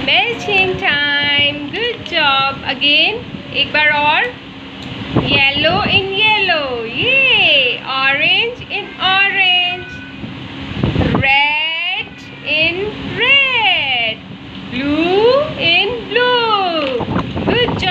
Matching time. Good job. Again. एक बार और. Yellow in yellow. Yay. Orange in orange. Red in red. Blue